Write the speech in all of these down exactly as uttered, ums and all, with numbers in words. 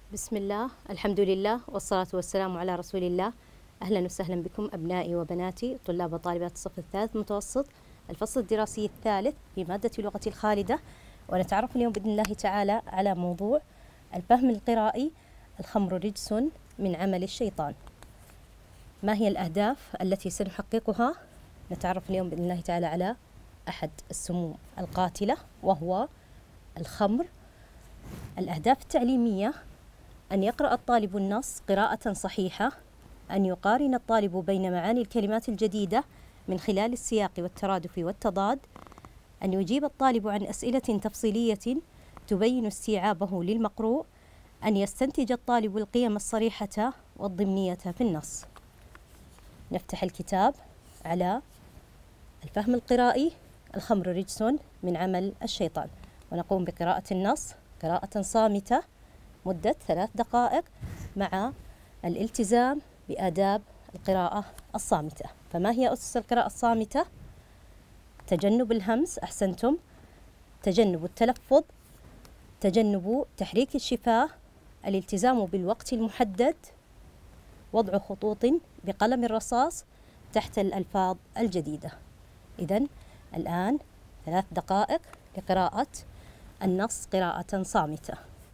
بسم الله، الحمد لله، والصلاة والسلام على رسول الله. أهلا وسهلا بكم أبنائي وبناتي طلاب وطالبات الصف الثالث متوسط الفصل الدراسي الثالث في مادة اللغة الخالدة. ونتعرف اليوم بإذن الله تعالى على موضوع الفهم القرائي. الخمر رجس من عمل الشيطان. ما هي الأهداف التي سنحققها؟ نتعرف اليوم بإذن الله تعالى على أحد السموم القاتلة وهو الخمر. الأهداف التعليمية: أن يقرأ الطالب النص قراءة صحيحة، أن يقارن الطالب بين معاني الكلمات الجديدة من خلال السياق والترادف والتضاد، أن يجيب الطالب عن أسئلة تفصيلية تبين استيعابه للمقروء، أن يستنتج الطالب القيم الصريحة والضمنية في النص. نفتح الكتاب على الفهم القرائي. الخمر رجس من عمل الشيطان، ونقوم بقراءة النص قراءة صامتة مدة ثلاث دقائق مع الالتزام بآداب القراءة الصامتة. فما هي أسس القراءة الصامتة؟ تجنب الهمس، أحسنتم، تجنب التلفظ، تجنب تحريك الشفاه، الالتزام بالوقت المحدد، وضع خطوط بقلم الرصاص تحت الألفاظ الجديدة. إذن الآن ثلاث دقائق لقراءة النص قراءة صامتة.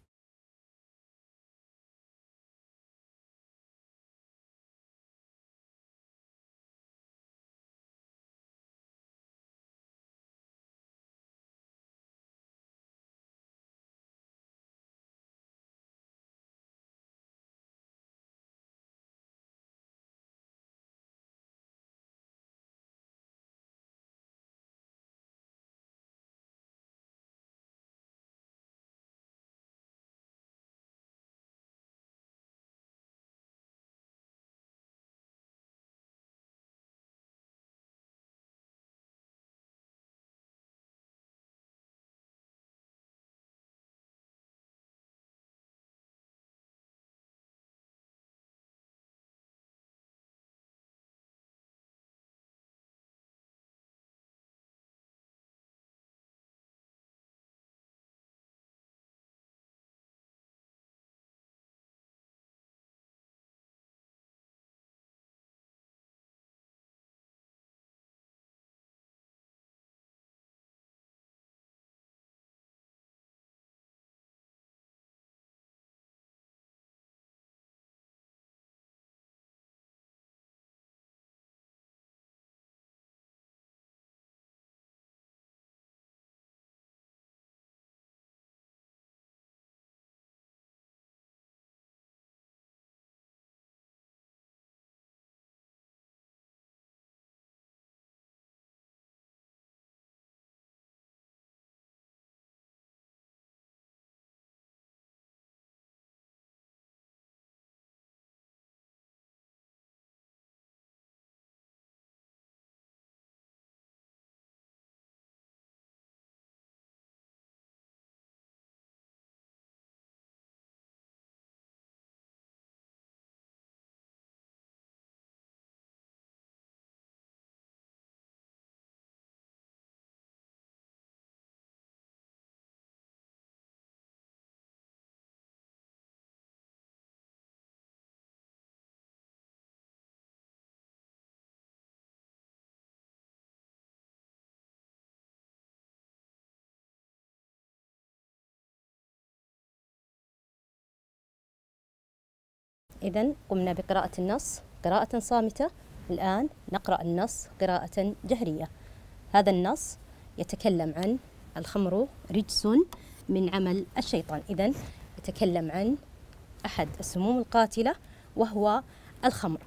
إذن قمنا بقراءة النص قراءة صامتة. الآن نقرأ النص قراءة جهرية. هذا النص يتكلم عن الخمر رجس من عمل الشيطان. إذن يتكلم عن أحد السموم القاتلة وهو الخمر.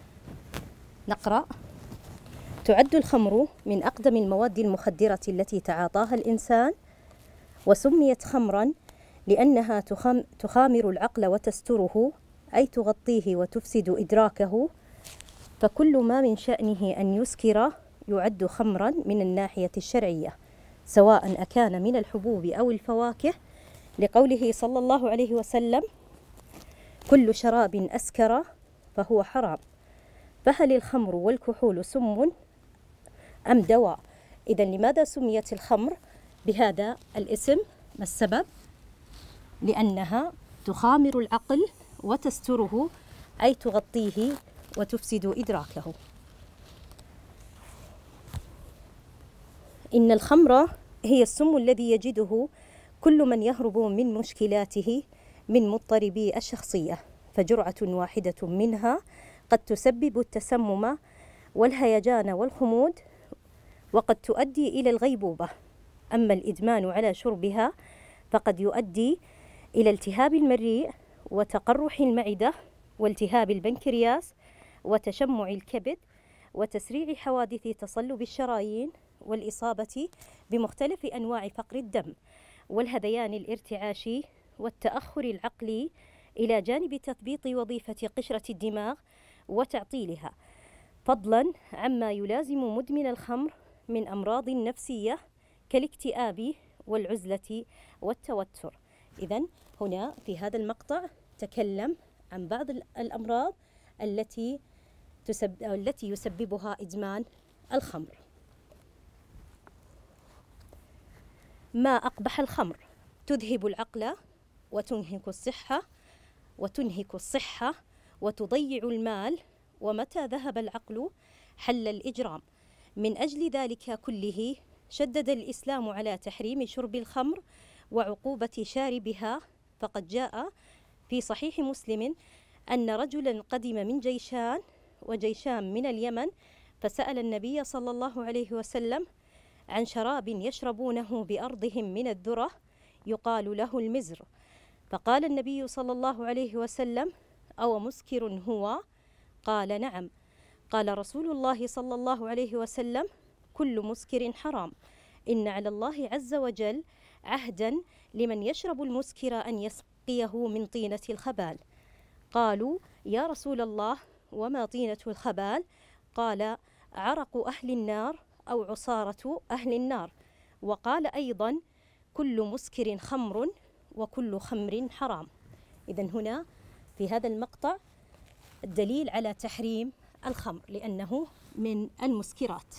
نقرأ: تعد الخمر من أقدم المواد المخدرة التي تعاطاها الإنسان، وسميت خمرا لأنها تخامر العقل وتستره، أي تغطيه وتفسد إدراكه. فكل ما من شأنه أن يسكر يعد خمرا من الناحية الشرعية، سواء أكان من الحبوب أو الفواكه، لقوله صلى الله عليه وسلم: كل شراب أسكر فهو حرام. فهل الخمر والكحول سم أم دواء؟ إذن لماذا سميت الخمر بهذا الاسم؟ ما السبب؟ لأنها تخامر العقل وتستره، أي تغطيه وتفسد إدراكه. إن الخمر هي السم الذي يجده كل من يهرب من مشكلاته من مضطربي الشخصية، فجرعة واحدة منها قد تسبب التسمم والهيجان والخمود، وقد تؤدي إلى الغيبوبة. أما الإدمان على شربها فقد يؤدي إلى التهاب المريء وتقرح المعدة والتهاب البنكرياس وتشمع الكبد وتسريع حوادث تصلب الشرايين والإصابة بمختلف أنواع فقر الدم والهذيان الارتعاشي والتأخر العقلي، إلى جانب تثبيط وظيفة قشرة الدماغ وتعطيلها، فضلا عما يلازم مدمن الخمر من أمراض نفسية كالاكتئاب والعزلة والتوتر. إذن هنا في هذا المقطع تكلم عن بعض الأمراض التي تسبب التي يسببها إدمان الخمر. ما أقبح الخمر، تذهب العقل وتنهك الصحة وتنهك الصحة وتضيع المال، ومتى ذهب العقل حل الإجرام. من أجل ذلك كله شدد الإسلام على تحريم شرب الخمر وعقوبة شاربها، فقد جاء في صحيح مسلم أن رجلا قدم من جيشان وجيشان من اليمن، فسأل النبي صلى الله عليه وسلم عن شراب يشربونه بأرضهم من الذرة يقال له المزر، فقال النبي صلى الله عليه وسلم: أو مسكر هو؟ قال: نعم. قال رسول الله صلى الله عليه وسلم: كل مسكر حرام، إن على الله عز وجل عهدا لمن يشرب المسكر أن يسقيه من طينة الخبال. قالوا: يا رسول الله، وما طينة الخبال؟ قال: عرق أهل النار أو عصارة أهل النار. وقال أيضا: كل مسكر خمر وكل خمر حرام. إذن هنا في هذا المقطع الدليل على تحريم الخمر لأنه من المسكرات.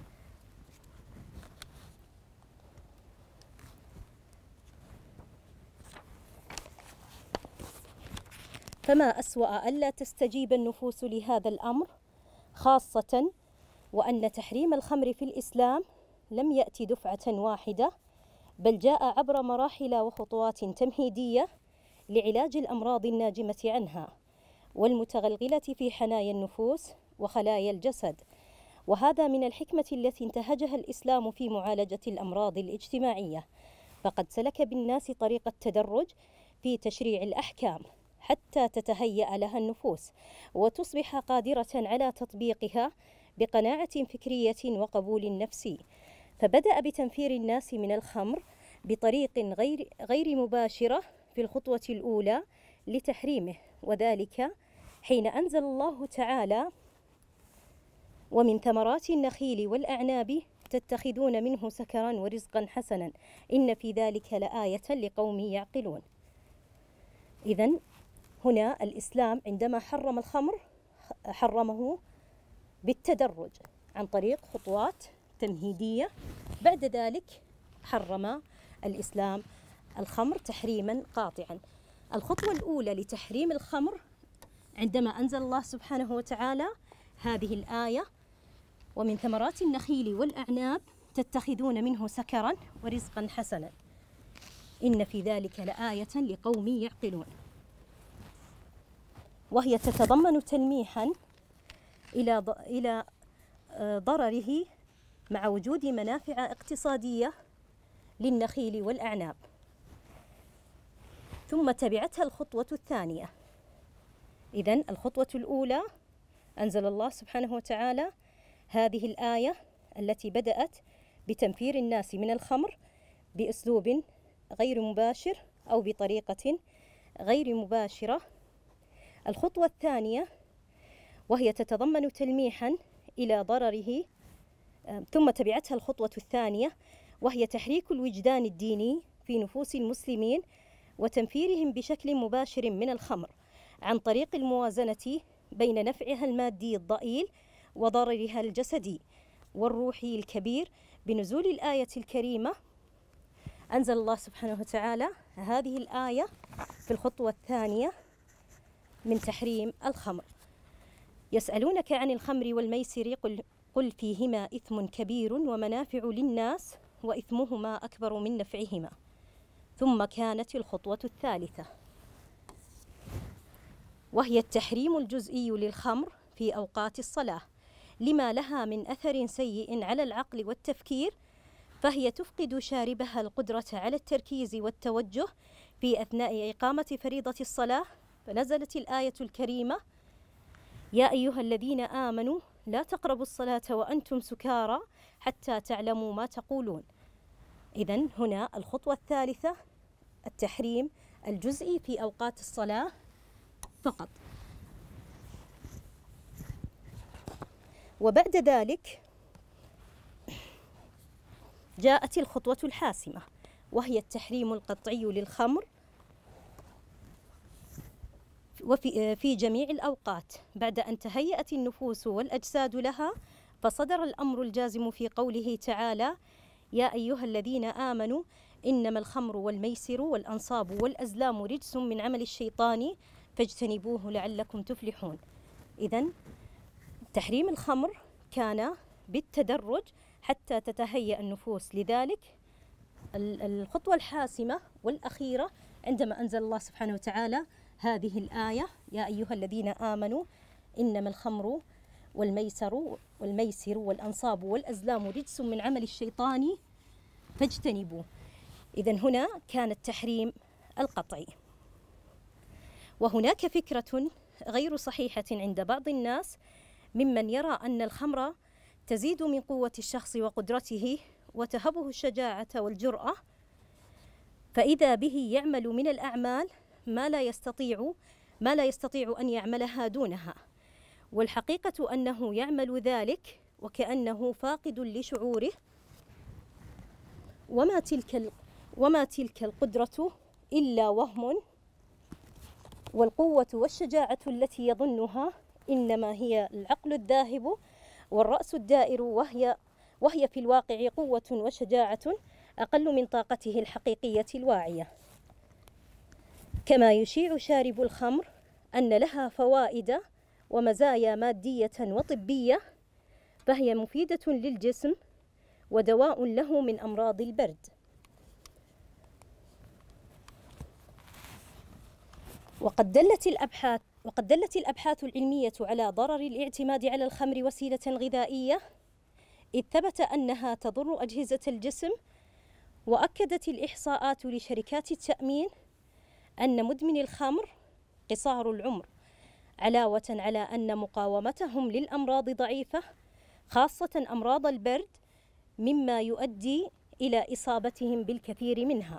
فما أسوأ ألا تستجيب النفوس لهذا الأمر، خاصة وأن تحريم الخمر في الإسلام لم يأتي دفعة واحدة، بل جاء عبر مراحل وخطوات تمهيدية لعلاج الأمراض الناجمة عنها والمتغلغلة في حنايا النفوس وخلايا الجسد. وهذا من الحكمة التي انتهجها الإسلام في معالجة الأمراض الاجتماعية، فقد سلك بالناس طريق التدرج في تشريع الأحكام حتى تتهيأ لها النفوس وتصبح قادرة على تطبيقها بقناعة فكرية وقبول نفسي. فبدأ بتنفير الناس من الخمر بطريق غير غير مباشرة في الخطوة الأولى لتحريمه، وذلك حين أنزل الله تعالى: ومن ثمرات النخيل والأعناب تتخذون منه سكرا ورزقا حسنا إن في ذلك لآية لقوم يعقلون. إذن هنا الإسلام عندما حرم الخمر حرمه بالتدرج عن طريق خطوات تمهيدية، بعد ذلك حرم الإسلام الخمر تحريما قاطعا. الخطوة الأولى لتحريم الخمر عندما أنزل الله سبحانه وتعالى هذه الآية: ومن ثمرات النخيل والأعناب تتخذون منه سكرا ورزقا حسنا إن في ذلك لآية لقوم يعقلون، وهي تتضمن تلميحا إلى إلى ضرره مع وجود منافع اقتصادية للنخيل والأعناب. ثم تبعتها الخطوة الثانية. إذن الخطوة الأولى أنزل الله سبحانه وتعالى هذه الآية التي بدأت بتنفير الناس من الخمر بأسلوب غير مباشر أو بطريقة غير مباشرة. الخطوة الثانية وهي تتضمن تلميحا إلى ضرره، ثم تبعتها الخطوة الثانية وهي تحريك الوجدان الديني في نفوس المسلمين وتنفيرهم بشكل مباشر من الخمر عن طريق الموازنة بين نفعها المادي الضئيل وضررها الجسدي والروحي الكبير، بنزول الآية الكريمة: أنزل الله سبحانه وتعالى هذه الآية في الخطوة الثانية من تحريم الخمر. يسألونك عن الخمر والميسر قل, قل فيهما إثم كبير ومنافع للناس وإثمهما أكبر من نفعهما. ثم كانت الخطوة الثالثة وهي التحريم الجزئي للخمر في أوقات الصلاة لما لها من أثر سيء على العقل والتفكير، فهي تفقد شاربها القدرة على التركيز والتوجه في أثناء إقامة فريضة الصلاة. فنزلت الآية الكريمة: يا أيها الذين آمنوا لا تقربوا الصلاة وأنتم سكارى حتى تعلموا ما تقولون. إذن هنا الخطوة الثالثة التحريم الجزئي في أوقات الصلاة فقط. وبعد ذلك جاءت الخطوة الحاسمة وهي التحريم القطعي للخمر وفي في جميع الأوقات بعد أن تهيأت النفوس والأجساد لها. فصدر الأمر الجازم في قوله تعالى: يا أيها الذين آمنوا إنما الخمر والميسر والأنصاب والأزلام رجس من عمل الشيطان فاجتنبوه لعلكم تفلحون. إذن تحريم الخمر كان بالتدرج حتى تتهيأ النفوس. لذلك الخطوة الحاسمة والأخيرة عندما أنزل الله سبحانه وتعالى هذه الآية: يا أيها الذين آمنوا إنما الخمر والميسر والميسر والأنصاب والأزلام رجس من عمل الشيطان فاجتنبوه. إذن هنا كان التحريم القطعي. وهناك فكرة غير صحيحة عند بعض الناس ممن يرى أن الخمر تزيد من قوة الشخص وقدرته وتهبه الشجاعة والجرأة، فإذا به يعمل من الأعمال ما لا يستطيع ما لا يستطيع أن يعملها دونها. والحقيقة أنه يعمل ذلك وكأنه فاقد لشعوره، وما تلك وما تلك القدرة إلا وهم، والقوة والشجاعة التي يظنها إنما هي العقل الذاهب والرأس الدائر، وهي وهي في الواقع قوة وشجاعة أقل من طاقته الحقيقية الواعية. كما يشيع شارب الخمر أن لها فوائد ومزايا مادية وطبية، فهي مفيدة للجسم ودواء له من أمراض البرد. وقد دلت الأبحاث وقد دلت الأبحاث العلمية على ضرر الاعتماد على الخمر وسيلة غذائية، إذ ثبت أنها تضر أجهزة الجسم. وأكدت الإحصاءات لشركات التأمين أن مدمن الخمر قصار العمر، علاوة على أن مقاومتهم للأمراض ضعيفة، خاصة أمراض البرد، مما يؤدي إلى إصابتهم بالكثير منها.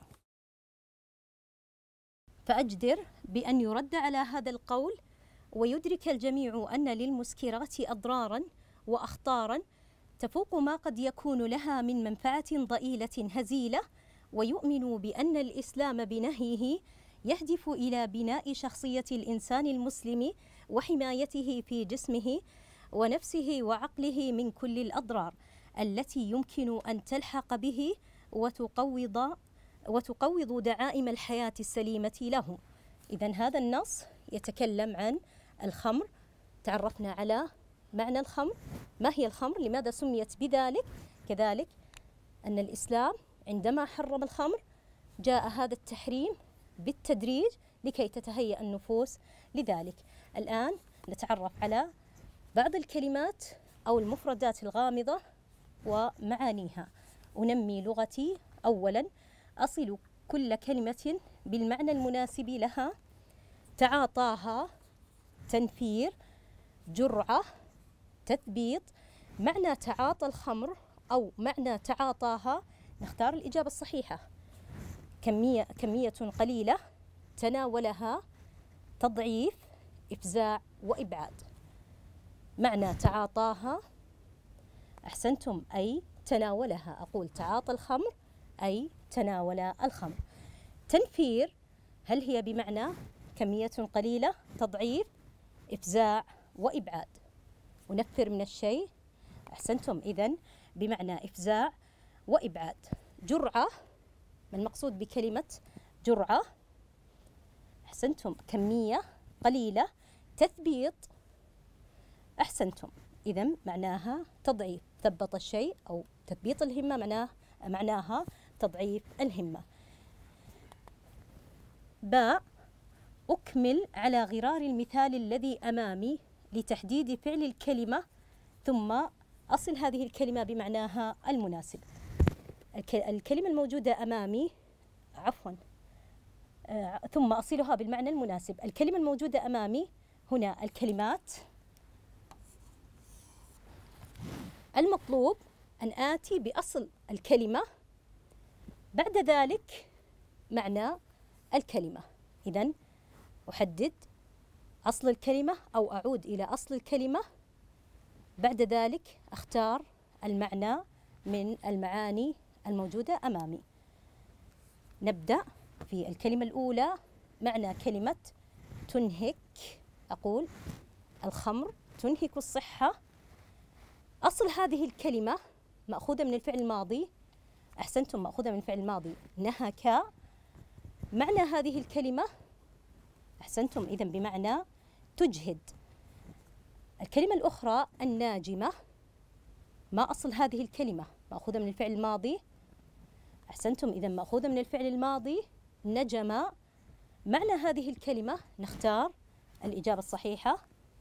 فأجدر بأن يرد على هذا القول ويدرك الجميع أن للمسكرات أضرارا وأخطارا تفوق ما قد يكون لها من منفعة ضئيلة هزيلة، ويؤمن بأن الإسلام بنهيه يهدف إلى بناء شخصية الإنسان المسلم وحمايته في جسمه ونفسه وعقله من كل الأضرار التي يمكن أن تلحق به وتقوض وتقوض دعائم الحياة السليمة له. إذن هذا النص يتكلم عن الخمر. تعرفنا على معنى الخمر، ما هي الخمر، لماذا سميت بذلك، كذلك أن الإسلام عندما حرم الخمر جاء هذا التحريم بالتدريج لكي تتهيأ النفوس لذلك. الآن نتعرف على بعض الكلمات أو المفردات الغامضة ومعانيها. أنمي لغتي أولا، أصل كل كلمة بالمعنى المناسب لها. تعاطاها، تنفير، جرعة، تثبيط. معنى تعاطى الخمر أو معنى تعاطاها نختار الإجابة الصحيحة: كمية كمية قليلة، تناولها، تضعيف، إفزاع وإبعاد. معنى تعاطاها أحسنتم، أي تناولها. أقول تعاطى الخمر أي تناول الخمر. تنفير هل هي بمعنى كمية قليلة، تضعيف، إفزاع وإبعاد؟ ونفر من الشيء، أحسنتم، إذن بمعنى إفزاع وإبعاد. جرعة ما المقصود بكلمة جرعة؟ أحسنتم، كمية قليلة. تثبيط، أحسنتم، إذا معناها تضعيف. ثبط الشيء أو تثبيط الهمة معناه معناها تضعيف الهمة. باء، أكمل على غرار المثال الذي أمامي لتحديد فعل الكلمة ثم أصل هذه الكلمة بمعناها المناسب. الكلمة الموجودة أمامي عفوا آه، ثم أصلها بالمعنى المناسب. الكلمة الموجودة أمامي هنا الكلمات. المطلوب أن آتي بأصل الكلمة، بعد ذلك معنى الكلمة. إذن أحدد أصل الكلمة أو أعود إلى أصل الكلمة، بعد ذلك أختار المعنى من المعاني الموجودة أمامي. نبدأ في الكلمة الأولى. معنى كلمة تنهك، أقول الخمر تنهك الصحة. أصل هذه الكلمة مأخوذة من الفعل الماضي. أحسنتم، مأخوذة من الفعل الماضي نهك. معنى هذه الكلمة أحسنتم، إذن بمعنى تجهد. الكلمة الأخرى الناجمة، ما أصل هذه الكلمة؟ مأخوذة من الفعل الماضي. أحسنتم، إذن مأخوذة من الفعل الماضي نجم. معنى هذه الكلمة نختار الإجابة الصحيحة.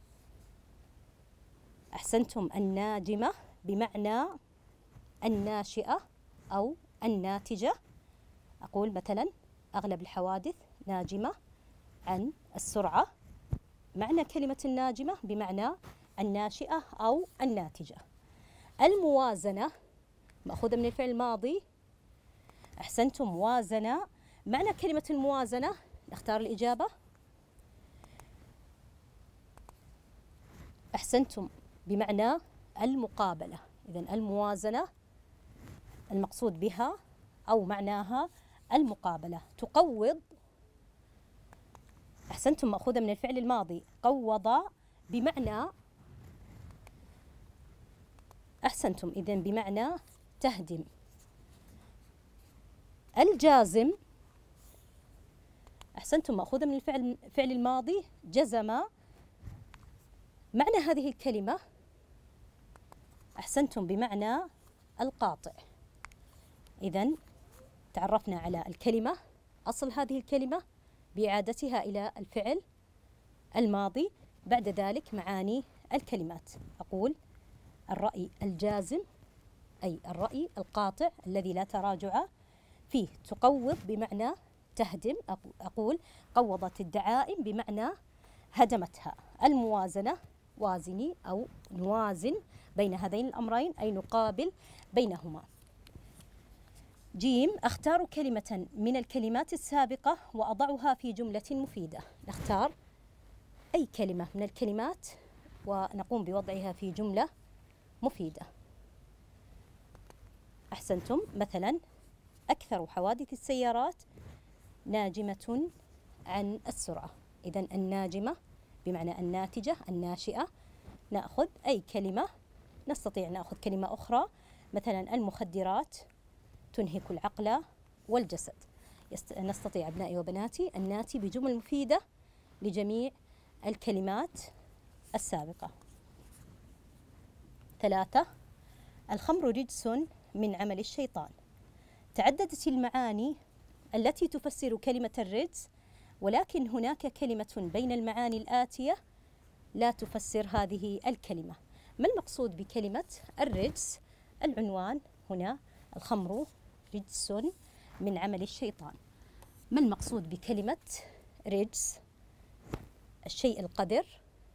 أحسنتم، الناجمة بمعنى الناشئة أو الناتجة. أقول مثلا أغلب الحوادث ناجمة عن السرعة. معنى كلمة الناجمة بمعنى الناشئة أو الناتجة. الموازنة مأخوذة من الفعل الماضي. أحسنتم، وازنة. معنى كلمة الموازنة نختار الإجابة. أحسنتم، بمعنى المقابلة. إذن الموازنة المقصود بها أو معناها المقابلة. تقوض، أحسنتم، مأخوذة من الفعل الماضي قوض بمعنى أحسنتم، إذن بمعنى تهدم. الجازم، أحسنتم، مأخوذة من الفعل فعل الماضي جزم. معنى هذه الكلمة أحسنتم، بمعنى القاطع. إذن تعرفنا على الكلمة، أصل هذه الكلمة بإعادتها إلى الفعل الماضي، بعد ذلك معاني الكلمات. أقول الرأي الجازم أي الرأي القاطع الذي لا تراجع فيه. تقوض بمعنى تهدم. أقول قوضت الدعائم بمعنى هدمتها. الموازنة وازني أو نوازن بين هذين الأمرين أي نقابل بينهما. جيم، أختار كلمة من الكلمات السابقة وأضعها في جملة مفيدة. نختار أي كلمة من الكلمات ونقوم بوضعها في جملة مفيدة. أحسنتم، مثلا أكثر حوادث السيارات ناجمة عن السرعة. إذن الناجمة بمعنى الناتجة الناشئة. نأخذ أي كلمة، نستطيع نأخذ كلمة أخرى مثلا المخدرات تنهك العقل والجسد. نستطيع أبنائي وبناتي أن نأتي بجمل مفيدة لجميع الكلمات السابقة. ثلاثة، الخمر رجس من عمل الشيطان. تعددت المعاني التي تفسر كلمة الرجس، ولكن هناك كلمة بين المعاني الآتية لا تفسر هذه الكلمة. ما المقصود بكلمة الرجس؟ العنوان هنا الخمر رجس من عمل الشيطان. ما المقصود بكلمة رجس؟ الشيء القذر،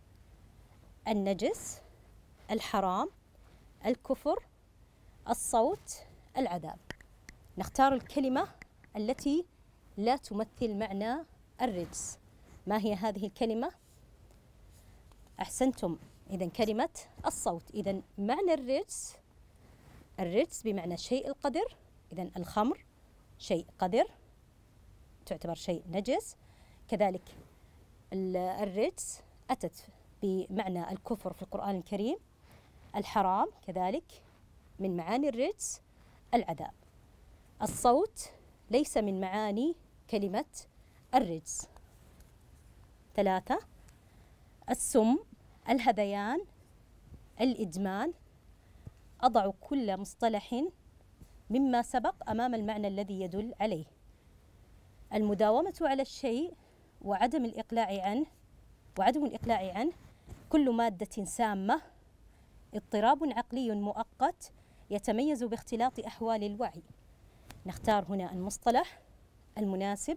النجس، الحرام، الكفر، الصوت، العذاب. نختار الكلمة التي لا تمثل معنى الرجس. ما هي هذه الكلمة؟ أحسنتم، إذن كلمة الصوت. إذن معنى الرجس، الرجس بمعنى الشيء القذر. إذن الخمر شيء قذر، تعتبر شيء نجس. كذلك الرجس أتت بمعنى الكفر في القرآن الكريم. الحرام كذلك من معاني الرجس العذاب. الصوت ليس من معاني كلمة الرجس. ثلاثة: السم، الهذيان، الإدمان. أضع كل مصطلح مما سبق أمام المعنى الذي يدل عليه. المداومة على الشيء وعدم الإقلاع عنه وعدم الإقلاع عنه كل مادة سامة، اضطراب عقلي مؤقت يتميز باختلاط أحوال الوعي. نختار هنا المصطلح المناسب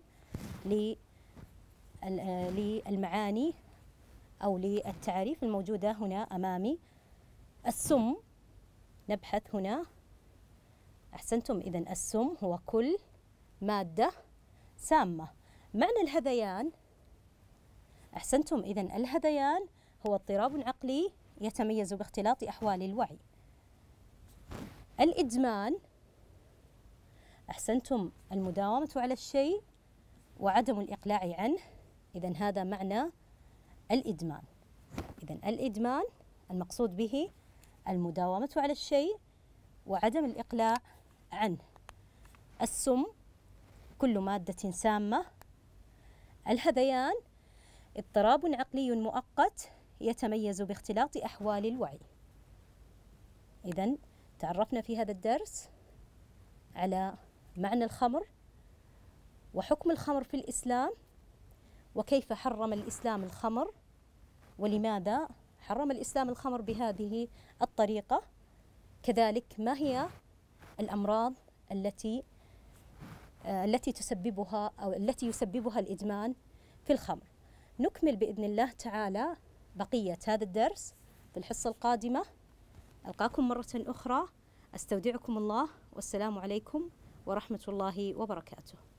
للمعاني أو للتعاريف الموجودة هنا أمامي. السم نبحث هنا. أحسنتم، إذن السم هو كل مادة سامة. معنى الهذيان، أحسنتم، إذن الهذيان هو اضطراب عقلي يتميز باختلاط أحوال الوعي. الإدمان، أحسنتم، المداومة على الشيء وعدم الإقلاع عنه. إذن هذا معنى الإدمان. إذن الإدمان المقصود به المداومة على الشيء وعدم الإقلاع عنه. السم كل مادة سامة. الهذيان اضطراب عقلي مؤقت يتميز باختلاط أحوال الوعي. إذن تعرفنا في هذا الدرس على معنى الخمر وحكم الخمر في الإسلام، وكيف حرم الإسلام الخمر، ولماذا حرم الإسلام الخمر بهذه الطريقة. كذلك ما هي الأمراض التي التي تسببها أو التي يسببها الإدمان في الخمر. نكمل بإذن الله تعالى بقية هذا الدرس في الحصة القادمة. ألقاكم مرة أخرى، أستودعكم الله، والسلام عليكم ورحمة الله وبركاته.